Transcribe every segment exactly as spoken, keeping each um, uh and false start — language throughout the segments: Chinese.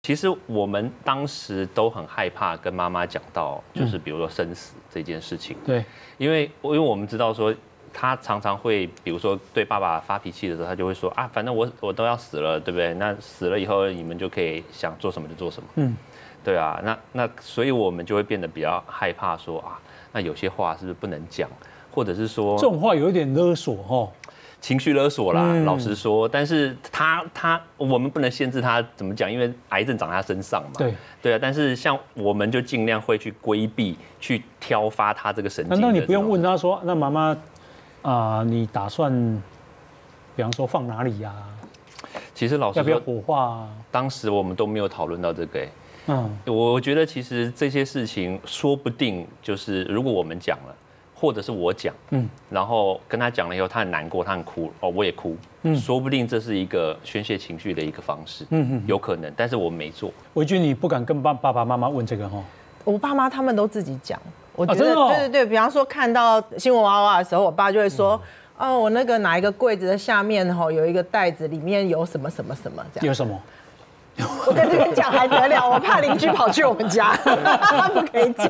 其实我们当时都很害怕跟妈妈讲到，就是比如说生死这件事情。 对， 因为因为我们知道说，他常常会，比如说对爸爸发脾气的时候，他就会说啊，反正我我都要死了，对不对？那死了以后，你们就可以想做什么就做什么。嗯，对啊，那那所以我们就会变得比较害怕说啊，那有些话是不是不能讲，或者是说这种话有一点勒索哦。 情绪勒索啦，嗯、老实说，但是他他我们不能限制他怎么讲，因为癌症长在他身上嘛。 对对啊，但是像我们就尽量会去规避，去挑发他这个神经。 难道你不用问他说，那妈妈啊，你打算，比方说放哪里呀、啊？ 其实老实说， 要不要火化、啊？ 当时我们都没有讨论到这个、欸。嗯，我觉得其实这些事情说不定就是如果我们讲了。或者是我讲，嗯，然后跟他讲了以后，他很难过，他很哭，哦，我也哭，嗯，说不定这是一个宣泄情绪的一个方式，嗯嗯，有可能，但是我没做。 维君，你不敢跟爸爸爸妈妈问这个哈？ 我爸妈他们都自己讲，我觉得， 啊哦、 对对对，比方说看到新闻娃娃的时候，我爸就会说，嗯、哦，我那个哪一个柜子的下面哈有一个袋子，里面有什么什么什么这样。 有什么？ 我在这边讲还得了？我怕邻居跑去我们家，不可以讲。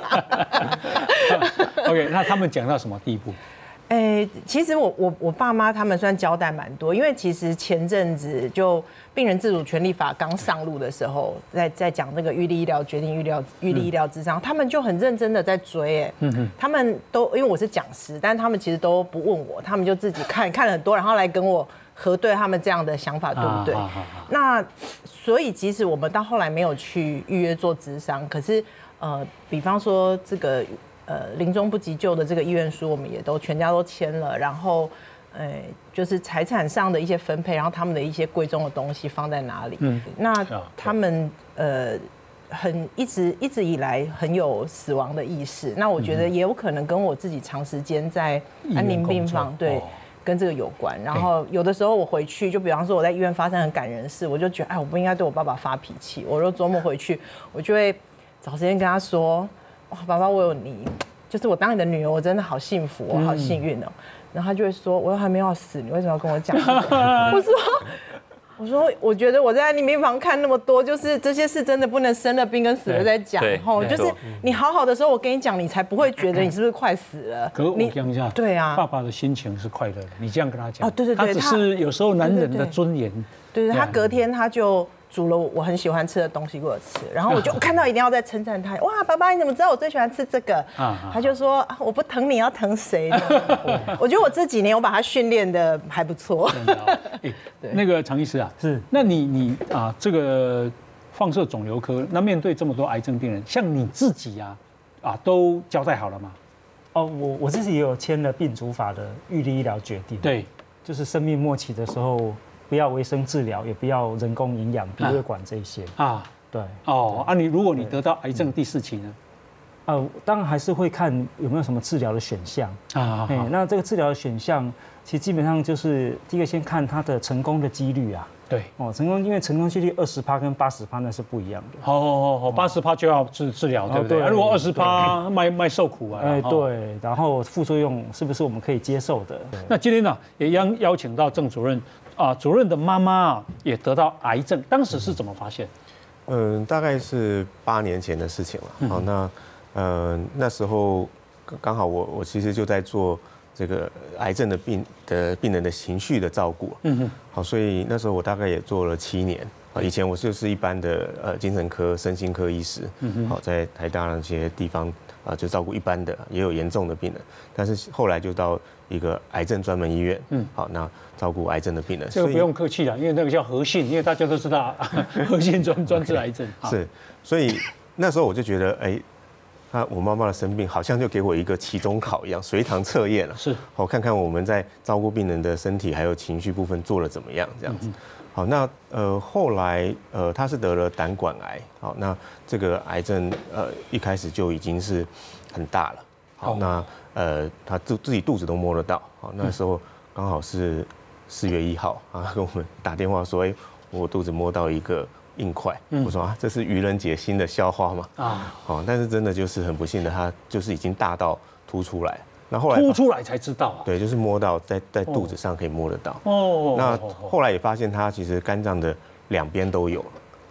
OK， 那他们讲到什么地步？ 哎，其实我我我爸妈他们算交代蛮多，因为其实前阵子就病人自主权利法刚上路的时候，在在讲那个预立医疗决定预疗预立医疗咨商，他们就很认真的在追，哎，嗯他们都因为我是讲师，但他们其实都不问我，他们就自己看看了很多，然后来跟我核对他们这样的想法对不对？啊啊啊啊那所以即使我们到后来没有去预约做咨商，可是呃，比方说这个。呃，临终不急救的这个意愿书，我们也都全家都签了，然后，呃，就是财产上的一些分配，然后他们的一些贵重的东西放在哪里？嗯，那他们呃，很一直一直以来很有死亡的意识，那我觉得也有可能跟我自己长时间在安宁病房对。哦跟这个有关，然后有的时候我回去，就比方说我在医院发生很感人的事，我就觉得哎，我不应该对我爸爸发脾气。我说周末回去，我就会找时间跟他说，哇，爸爸，我有你，就是我当你的女儿，我真的好幸福，我好幸运哦。嗯、然后他就会说，我又还没有要死，你为什么要跟我讲、這個？我说。我说，我觉得我在安宁病房看那么多，就是这些事真的不能生了病跟死了再讲，吼，就是你好好的时候，我跟你讲，你才不会觉得你是不是快死了。 可我讲一下， 对啊， 爸爸的心情是快乐的，你这样跟他讲， 哦，对对对， 他只是有时候男人的尊严， 对对，他隔天他就煮了我很喜欢吃的东西给我吃，然后我就看到一定要再称赞他，哇，爸爸你怎么知道我最喜欢吃这个？他就说啊，我不疼你要疼谁呢？我觉得我这几年我把他训练的还不错。 那个常医师啊，是，那你你啊这个放射肿瘤科，那面对这么多癌症病人，像你自己啊啊都交代好了吗？ 哦，我我自己也有签了病主法的预立医疗决定， 对， 就是生命末期的时候。不要维生治疗，也不要人工营养、鼻胃管这些啊。对哦，啊，你如果你得到癌症第四期呢？ 呃，当然还是会看有没有什么治疗的选项啊。哎，那这个治疗的选项，其实基本上就是第一个先看它的成功的几率啊。 对哦，成功因为成功几率二十趴跟八十趴那是不一样的。 好好好，八十趴就要治治疗，对不对？如果二十趴卖卖受苦啊。 哎，对，然后副作用是不是我们可以接受的？ 那今天呢，也邀邀请到郑主任啊，主任的妈妈啊也得到癌症，当时是怎么发现？ 嗯，大概是八年前的事情了。好，那呃那时候刚好我我其实就在做。这个癌症的病的病人的情绪的照顾，嗯哼，好，所以那时候我大概也做了七年啊。以前我就是一般的呃精神科、身心科医师，嗯哼，好，在台大那些地方啊就照顾一般的，也有严重的病人。但是后来就到一个癌症专门医院，嗯，好，那照顾癌症的病人。 这个不用客气了，因为那个叫核心，因为大家都知道核心专专治癌症。 是，所以那时候我就觉得，哎。那我妈妈的生病好像就给我一个期中考一样，随堂测验了。 是， 好看看我们在照顾病人的身体还有情绪部分做了怎么样，这样子。好，那呃后来呃他是得了胆管癌，好，那这个癌症呃一开始就已经是很大了。好，那呃他自自己肚子都摸得到。好，那时候刚好是四月一号啊，跟我们打电话说，哎，我肚子摸到一个。硬块，我说啊，这是愚人节新的笑话吗？啊，好，但是真的就是很不幸的，它就是已经大到凸出来。那后来凸出来才知道啊， 对，就是摸到在在肚子上可以摸得到。哦，那后来也发现它其实肝脏的两边都有，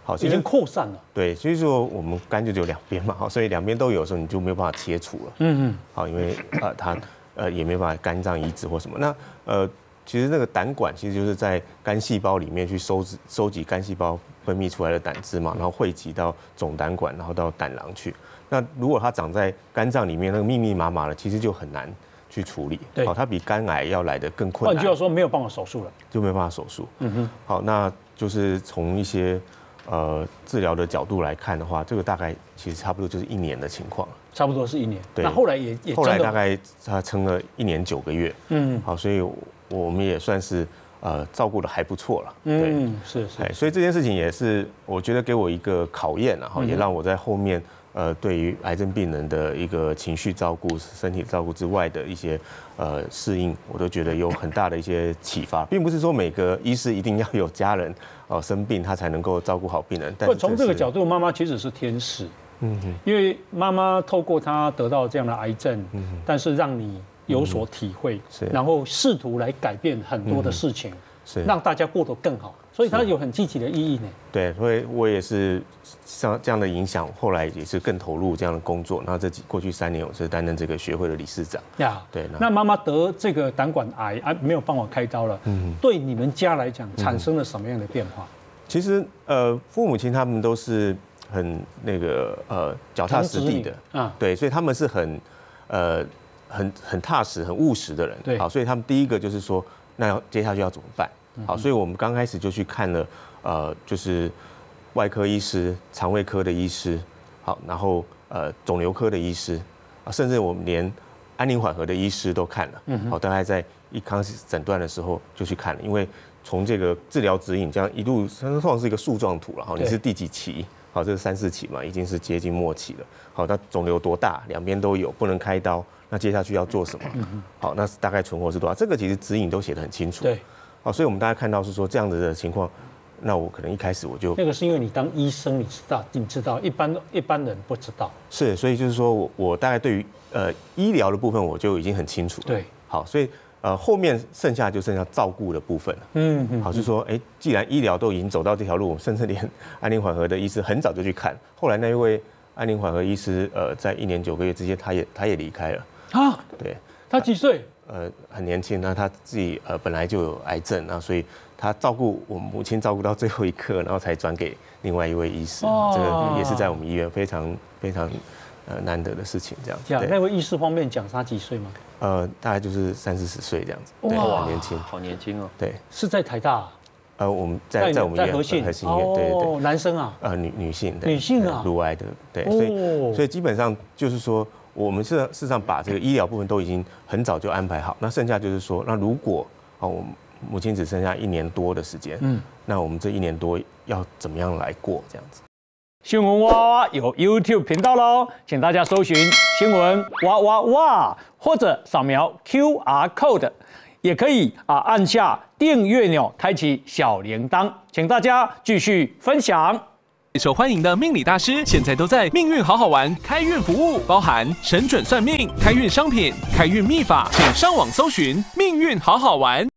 好， 已经扩散了。 对，所以说我们肝就只有两边嘛，好，所以两边都有的时候，你就没有办法切除了。嗯嗯。好，因为呃它呃也没办法肝脏移植或什么。那呃其实那个胆管其实就是在肝细胞里面去收集收集肝细胞分泌出来的胆汁嘛，然后汇集到总胆管，然后到胆囊去。那如果它长在肝脏里面，那个密密麻麻的，其实就很难去处理。对。好，它比肝癌要来得更困难。 换句话说，没有办法手术了。 就没有办法手术。嗯哼。好，那就是从一些呃治疗的角度来看的话，这个大概其实差不多就是一年的情况。 差不多是一年。 对。 那后来也也后来大概他撑了一年九个月。嗯。好，所以我们也算是呃照顾的还不错了。 嗯，是是。 所以这件事情也是我觉得给我一个考验，然后也让我在后面呃对于癌症病人的一个情绪照顾、身体照顾之外的一些呃适应，我都觉得有很大的一些启发，并不是说每个医师一定要有家人哦生病他才能够照顾好病人。但是从这个角度，妈妈其实是天使。嗯哼。因为妈妈透过她得到这样的癌症，嗯，但是让你有所体会，是，然后试图来改变很多的事情，是，让大家过得更好，所以它有很积极的意义呢。 对，所以我也是像这样的影响，后来也是更投入这样的工作。然后这几过去三年，我是担任这个学会的理事长。呀，对。 那妈妈得这个胆管癌啊，没有帮我开刀了，嗯，对你们家来讲产生了什么样的变化？ 其实呃，父母亲他们都是很那个呃脚踏实地的啊，对，所以他们是很呃。很很踏实、很务实的人，对，好，所以他们第一个就是说，那要接下去要怎么办？好，所以我们刚开始就去看了，呃，就是外科医师、肠胃科的医师，好，然后呃肿瘤科的医师，啊，甚至我们连安宁缓和的医师都看了，好，大概在一开始诊断的时候就去看了，因为从这个治疗指引这样一路，它通常是一个树状图了，好，你是第几期？好，这是三四期嘛，已经是接近末期了。好，那肿瘤多大？两边都有，不能开刀。那接下去要做什么？好，那大概存活是多少？这个其实指引都写得很清楚。 对。 好，所以我们大家看到是说这样子的情况，那我可能一开始我就那个是因为你当医生，你知道，你知道，一般一般人不知道。 是，所以就是说我我大概对于呃医疗的部分我就已经很清楚了。 对。 好，所以呃后面剩下就剩下照顾的部分了。嗯嗯。好，就是说，哎，既然医疗都已经走到这条路，甚至连安宁缓和的医师很早就去看，后来那一位安宁缓和医师，呃，在一年九个月之间，他也他也离开了。啊，对， 他几岁？ 呃，很年轻，那他自己呃本来就有癌症，那所以他照顾我母亲照顾到最后一刻，然后才转给另外一位医师。哦，这个也是在我们医院非常非常呃难得的事情，这样。 讲那位医师方面讲他几岁吗？ 呃，大概就是三四十岁这样子。哇，很年轻， 好年轻哦。 对， 是在台大。 呃，我们在在我们医院， 核心核心医院，对对对。 男生啊？ 呃，女女性， 女性啊， 乳癌的，对，所以所以基本上就是说。我们是事实上把这个医疗部分都已经很早就安排好，那剩下就是说，那如果哦，我母亲只剩下一年多的时间，嗯，那我们这一年多要怎么样来过这样子？ 新闻哇哇有 YouTube 频道喽，请大家搜寻新闻哇哇哇，或者扫描 Q R code， 也可以啊按下订阅钮，开启小铃铛，请大家继续分享。 受欢迎的命理大师，现在都在命运好好玩开运服务，包含神准算命、开运商品、开运秘法，请上网搜寻命运好好玩。